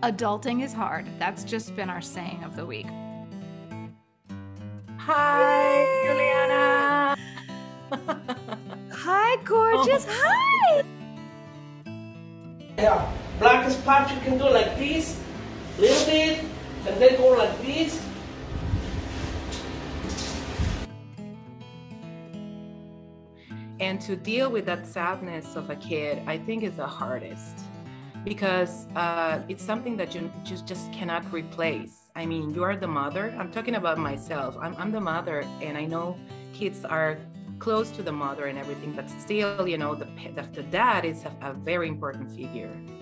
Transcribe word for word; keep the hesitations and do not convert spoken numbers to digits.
Adulting is hard. That's just been our saying of the week. Hi, Yay! Juliana. Hi, gorgeous. Oh. Hi. Yeah, blackest part you can do like this, little bit, and then go like this. And to deal with that sadness of a kid, I think is the hardest, because uh, it's something that you just, just cannot replace. I mean, you are the mother. I'm talking about myself. I'm, I'm the mother, and I know kids are close to the mother and everything, but still, you know, the, the, the dad is a, a very important figure.